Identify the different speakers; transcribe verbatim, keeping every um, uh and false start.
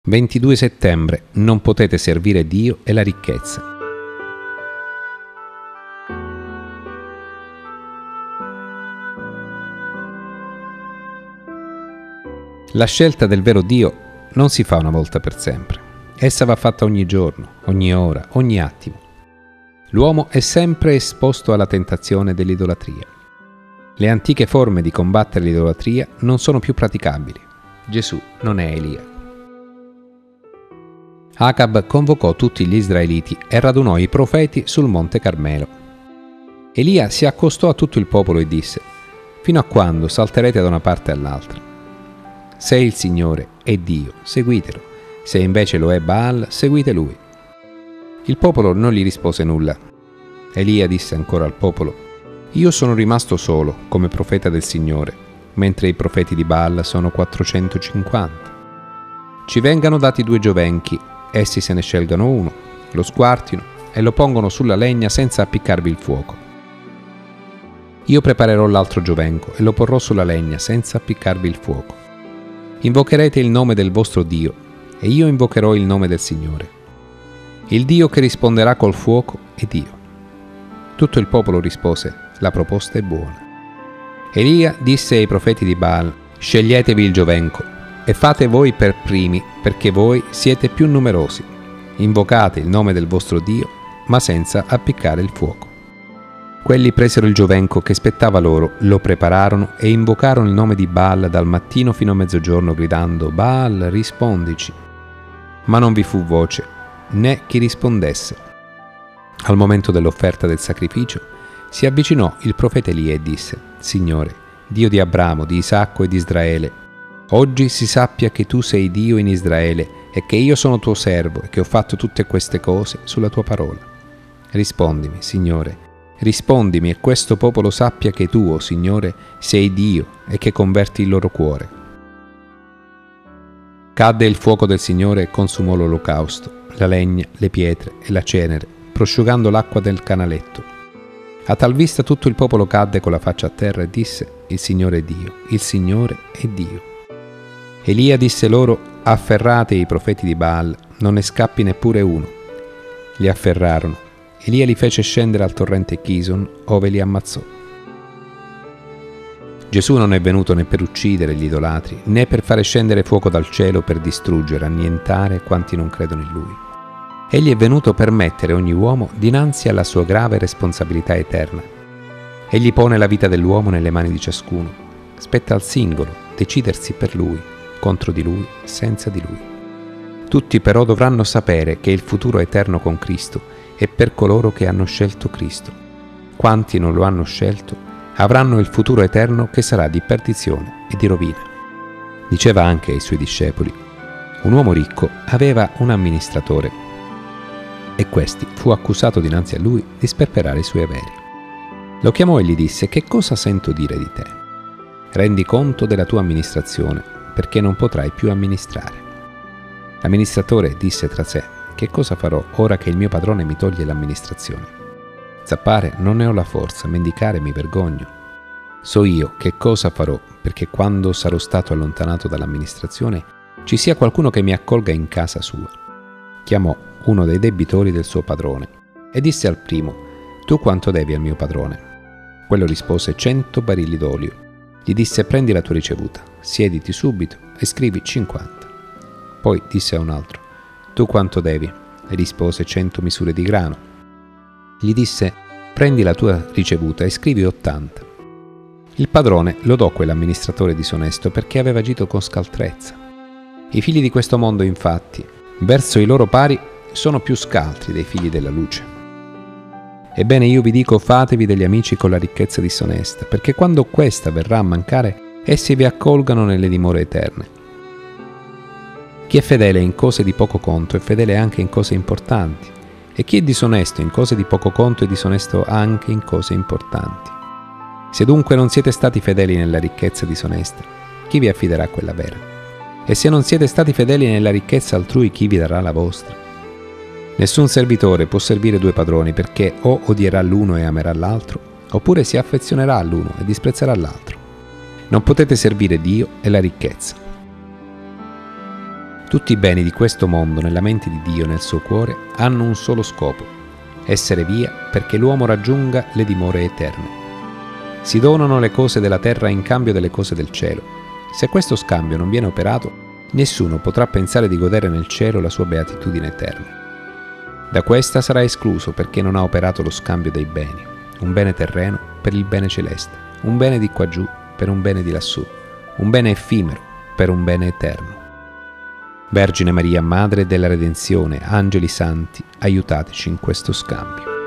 Speaker 1: ventidue settembre. Non potete servire Dio e la ricchezza. La scelta del vero Dio non si fa una volta per sempre. Essa va fatta ogni giorno, ogni ora, ogni attimo. L'uomo è sempre esposto alla tentazione dell'idolatria. Le antiche forme di combattere l'idolatria non sono più praticabili. Gesù non è Elia. Acab convocò tutti gli israeliti e radunò i profeti sul monte Carmelo. Elia si accostò a tutto il popolo e disse: «Fino a quando salterete da una parte all'altra? Se il Signore è Dio, seguitelo. Se invece lo è Baal, seguite lui». Il popolo non gli rispose nulla. Elia disse ancora al popolo: «Io sono rimasto solo come profeta del Signore, mentre i profeti di Baal sono quattrocentocinquanta. Ci vengano dati due giovenchi, essi se ne scelgano uno, lo squartino e lo pongono sulla legna senza appiccarvi il fuoco. Io preparerò l'altro giovenco e lo porrò sulla legna senza appiccarvi il fuoco. Invocherete il nome del vostro Dio e io invocherò il nome del Signore. Il Dio che risponderà col fuoco è Dio». Tutto il popolo rispose: «La proposta è buona». Elia disse ai profeti di Baal: «Sceglietevi il giovenco e fate voi per primi, perché voi siete più numerosi. Invocate il nome del vostro Dio, ma senza appiccare il fuoco». Quelli presero il giovenco che spettava loro, lo prepararono e invocarono il nome di Baal dal mattino fino a mezzogiorno, gridando: «Baal, rispondici». Ma non vi fu voce, né chi rispondesse. Al momento dell'offerta del sacrificio si avvicinò il profeta Elia e disse: «Signore, Dio di Abramo, di Isacco e di Israele, oggi si sappia che tu sei Dio in Israele e che io sono tuo servo e che ho fatto tutte queste cose sulla tua parola. Rispondimi, Signore, rispondimi, e questo popolo sappia che tu, o Signore, sei Dio e che converti il loro cuore». Cadde il fuoco del Signore e consumò l'olocausto, la legna, le pietre e la cenere, prosciugando l'acqua del canaletto. A tal vista tutto il popolo cadde con la faccia a terra e disse: «Il Signore è Dio, il Signore è Dio». Elia disse loro: «Afferrate i profeti di Baal, non ne scappi neppure uno». Li afferrarono. Elia li fece scendere al torrente Chison, ove li ammazzò. Gesù non è venuto né per uccidere gli idolatri, né per fare scendere fuoco dal cielo per distruggere, annientare quanti non credono in Lui. Egli è venuto per mettere ogni uomo dinanzi alla sua grave responsabilità eterna. Egli pone la vita dell'uomo nelle mani di ciascuno. Spetta al singolo decidersi per Lui, contro di Lui, senza di Lui. Tutti però dovranno sapere che il futuro eterno con Cristo è per coloro che hanno scelto Cristo. Quanti non lo hanno scelto avranno il futuro eterno che sarà di perdizione e di rovina. Diceva anche ai suoi discepoli: un uomo ricco aveva un amministratore e questi fu accusato dinanzi a lui di sperperare i suoi averi. Lo chiamò e gli disse: «Che cosa sento dire di te? Rendi conto della tua amministrazione, perché non potrai più amministrare». L'amministratore disse tra sé: «Che cosa farò ora che il mio padrone mi toglie l'amministrazione? Zappare non ne ho la forza, mendicare mi vergogno. So io che cosa farò, perché quando sarò stato allontanato dall'amministrazione ci sia qualcuno che mi accolga in casa sua». Chiamò uno dei debitori del suo padrone e disse al primo: «Tu quanto devi al mio padrone?» Quello rispose: «Cento barili d'olio». Gli disse: «Prendi la tua ricevuta, siediti subito e scrivi cinquanta». Poi disse a un altro: «Tu quanto devi?» E rispose: «Cento misure di grano». Gli disse: «Prendi la tua ricevuta e scrivi ottanta». Il padrone lodò quell'amministratore disonesto perché aveva agito con scaltrezza. I figli di questo mondo, infatti, verso i loro pari sono più scaltri dei figli della luce. Ebbene, io vi dico: fatevi degli amici con la ricchezza disonesta, perché quando questa verrà a mancare, essi vi accolgano nelle dimore eterne. Chi è fedele in cose di poco conto è fedele anche in cose importanti, e chi è disonesto in cose di poco conto è disonesto anche in cose importanti. Se dunque non siete stati fedeli nella ricchezza disonesta, chi vi affiderà quella vera? E se non siete stati fedeli nella ricchezza altrui, chi vi darà la vostra? Nessun servitore può servire due padroni, perché o odierà l'uno e amerà l'altro, oppure si affezionerà all'uno e disprezzerà l'altro. Non potete servire Dio e la ricchezza. Tutti i beni di questo mondo nella mente di Dio e nel suo cuore hanno un solo scopo: essere via perché l'uomo raggiunga le dimore eterne. Si donano le cose della terra in cambio delle cose del cielo. Se questo scambio non viene operato, nessuno potrà pensare di godere nel cielo la sua beatitudine eterna. Da questa sarà escluso perché non ha operato lo scambio dei beni, un bene terreno per il bene celeste, un bene di qua giù per un bene di lassù, un bene effimero per un bene eterno. Vergine Maria, Madre della Redenzione, angeli santi, aiutateci in questo scambio.